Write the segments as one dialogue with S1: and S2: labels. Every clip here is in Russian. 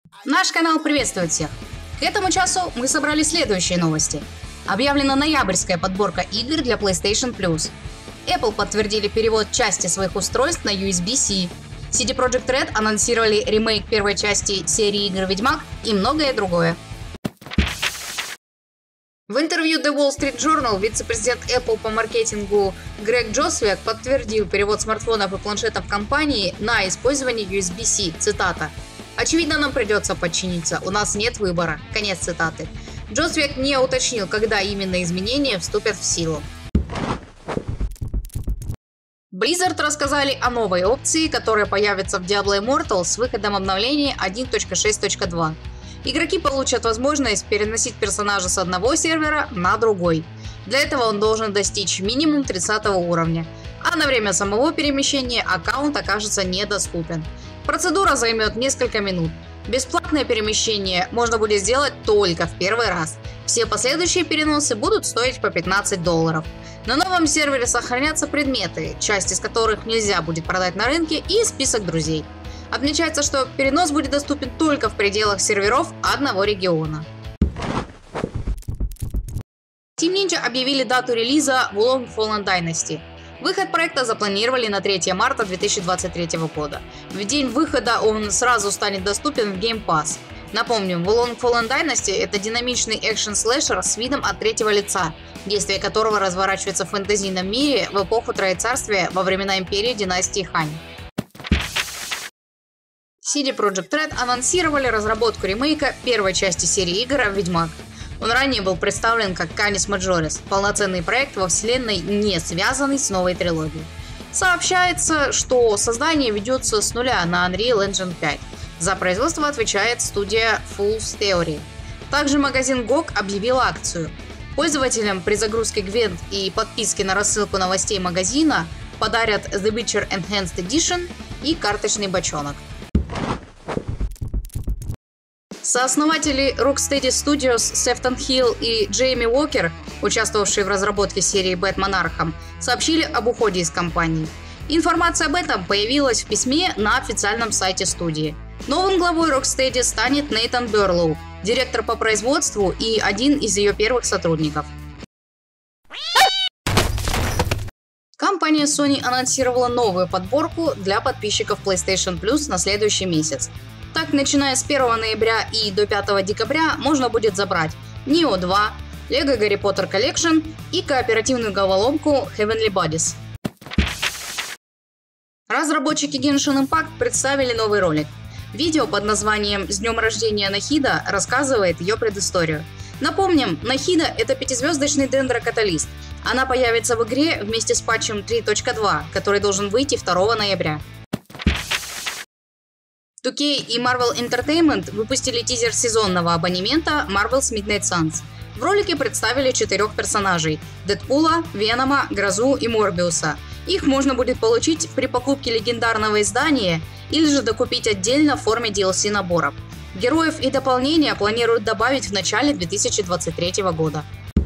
S1: Наш канал приветствует всех! К этому часу мы собрали следующие новости. Объявлена ноябрьская подборка игр для PlayStation Plus. Apple подтвердили перевод части своих устройств на USB-C. CD Projekt Red анонсировали ремейк первой части серии игр Ведьмак и многое другое. В интервью The Wall Street Journal вице-президент Apple по маркетингу Грег Джосвик подтвердил перевод смартфонов и планшетов компании на использование USB-C. Цитата. «Очевидно, нам придется подчиниться. У нас нет выбора». Конец цитаты. Джосвик не уточнил, когда именно изменения вступят в силу. Blizzard рассказали о новой опции, которая появится в Diablo Immortal с выходом обновления 1.6.2. Игроки получат возможность переносить персонажа с одного сервера на другой. Для этого он должен достичь минимум 30 уровня, а на время самого перемещения аккаунт окажется недоступен. Процедура займет несколько минут. Бесплатное перемещение можно будет сделать только в первый раз. Все последующие переносы будут стоить по $15. На новом сервере сохранятся предметы, часть из которых нельзя будет продать на рынке, и список друзей. Отмечается, что перенос будет доступен только в пределах серверов одного региона. Team Ninja объявили дату релиза Wulong Fallen Dynasty. Выход проекта запланировали на 3 марта 2023 года. В день выхода он сразу станет доступен в Game Pass. Напомним, Wulong Fallen Dynasty — это динамичный экшен-слэшер с видом от третьего лица, действие которого разворачивается в фэнтезийном мире в эпоху Троецарствия во времена империи династии Хань. CD Projekt Red анонсировали разработку ремейка первой части серии игр «Ведьмак». Он ранее был представлен как Canis Majoris, полноценный проект во вселенной, не связанный с новой трилогией. Сообщается, что создание ведется с нуля на Unreal Engine 5. За производство отвечает студия Fool's Theory. Также магазин GOG объявил акцию. Пользователям при загрузке Gwent и подписке на рассылку новостей магазина подарят The Witcher Enhanced Edition и карточный бочонок. Сооснователи Rocksteady Studios Сефтон Хилл и Джейми Уокер, участвовавшие в разработке серии Batman Arkham, сообщили об уходе из компании. Информация об этом появилась в письме на официальном сайте студии. Новым главой Rocksteady станет Нейтан Берлоу, директор по производству и один из ее первых сотрудников. Компания Sony анонсировала новую подборку для подписчиков PlayStation Plus на следующий месяц. Так, начиная с 1 ноября и до 5 декабря можно будет забрать Nioh 2, Lego Harry Potter Collection и кооперативную головоломку Heavenly Bodies. Разработчики Genshin Impact представили новый ролик. Видео под названием «С днем рождения Нахида» рассказывает ее предысторию. Напомним, Нахида — это 5-звездочный дендрокаталист. Она появится в игре вместе с патчем 3.2, который должен выйти 2 ноября. 2K и Marvel Entertainment выпустили тизер сезонного абонемента Marvel's Midnight Suns. В ролике представили 4 персонажей – Дэдпула, Венома, Грозу и Морбиуса. Их можно будет получить при покупке легендарного издания или же докупить отдельно в форме DLC-наборов. Героев и дополнения планируют добавить в начале 2023 года.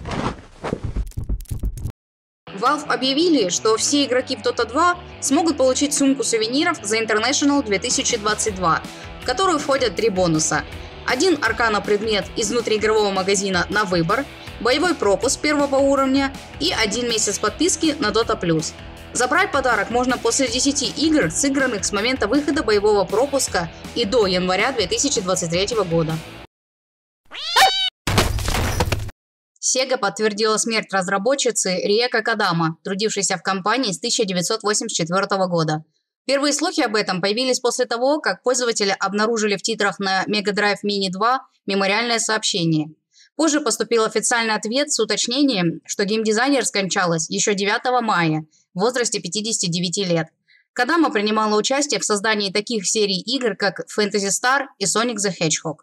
S1: Valve объявили, что все игроки в Dota 2 смогут получить сумку сувениров за International 2022, в которую входят 3 бонуса. 1 аркана-предмет из внутриигрового магазина на выбор, боевой пропуск 1 уровня и 1 месяц подписки на Dota+. Забрать подарок можно после 10 игр, сыгранных с момента выхода боевого пропуска и до января 2023 года. Sega подтвердила смерть разработчицы Риека Кадама, трудившейся в компании с 1984 года. Первые слухи об этом появились после того, как пользователи обнаружили в титрах на Mega Drive Mini 2 мемориальное сообщение. Позже поступил официальный ответ с уточнением, что геймдизайнер скончалась еще 9 мая в возрасте 59 лет. Кадама принимала участие в создании таких серий игр, как Phantasy Star и Sonic the Hedgehog.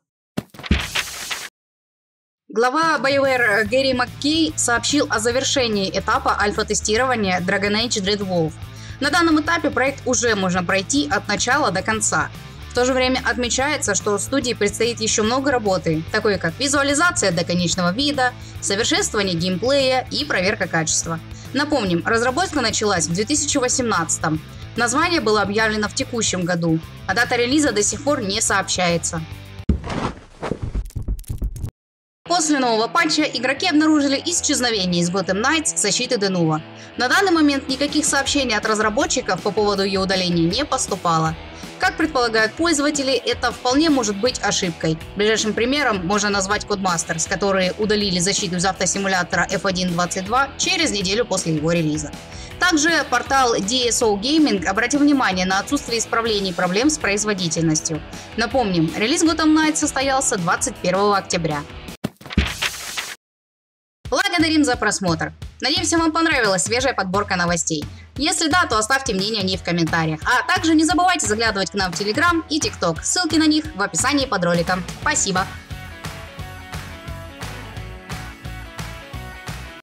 S1: Глава BioWare Гэри Маккей сообщил о завершении этапа альфа-тестирования Dragon Age Dreadwolf. На данном этапе проект уже можно пройти от начала до конца. В то же время отмечается, что студии предстоит еще много работы, такой как визуализация до конечного вида, совершенствование геймплея и проверка качества. Напомним, разработка началась в 2018 -м. Название было объявлено в текущем году, а дата релиза до сих пор не сообщается. После нового патча игроки обнаружили исчезновение из Gotham Knights защиты Denuvo. На данный момент никаких сообщений от разработчиков по поводу ее удаления не поступало. Как предполагают пользователи, это вполне может быть ошибкой. Ближайшим примером можно назвать Codemasters, которые удалили защиту из автосимулятора F1.22 через неделю после его релиза. Также портал DSO Gaming обратил внимание на отсутствие исправлений проблем с производительностью. Напомним, релиз Gotham Knights состоялся 21 октября. Благодарим за просмотр. Надеемся, вам понравилась свежая подборка новостей. Если да, то оставьте мнение о ней в комментариях. А также не забывайте заглядывать к нам в Telegram и TikTok. Ссылки на них в описании под роликом. Спасибо!